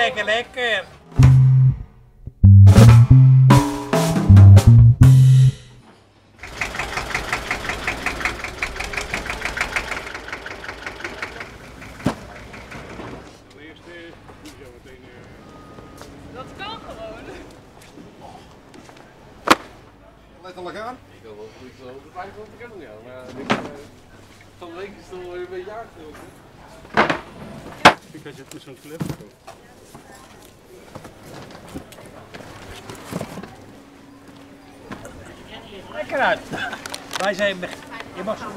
lekker, lekker. Dat kan gewoon. Letterlijk aan. Ik wil wel goed zo de 500 kennen, ja. Maar van de week is het al een beetje aangekomen. Ik had je het met zo'n clip ook. Lekker uit. Wij zijn... Je mag zo...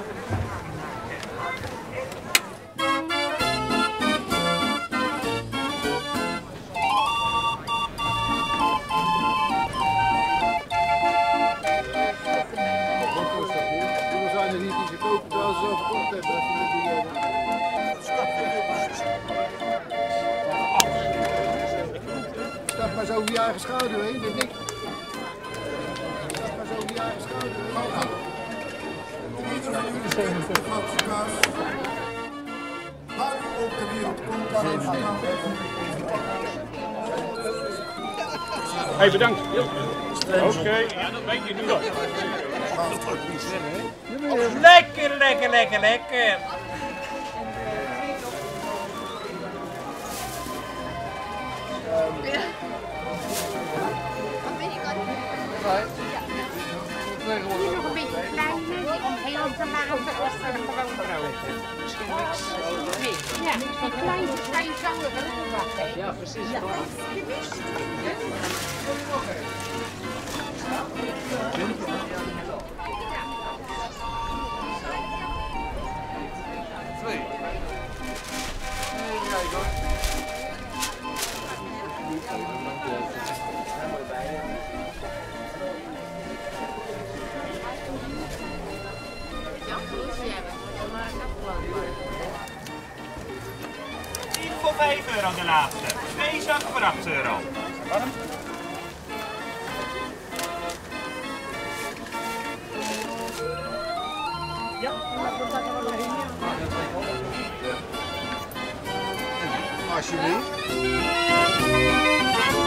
Toen zijn er niet die gekookt terwijl ze zo verkocht hebben. Stap maar zo over je eigen schouder heen, denk ik. Stap maar zo over je eigen schouder heen. Hey, bedankt. Oké, ja, dat weet je nu al. Lekker, lekker, lekker, lekker. Wat weet ik al niet. Die nog een beetje klein, die om heel te laten of gewoon brood. Misschien niks. Nee, ja, die kleintjes kan je zo erin wachten. Ja, precies. Ja. Twee. Kijk hoor. Tien voor 5 euro de laatste. 2 zakken voor 8 euro. Warm? Ja, Alsjeblieft.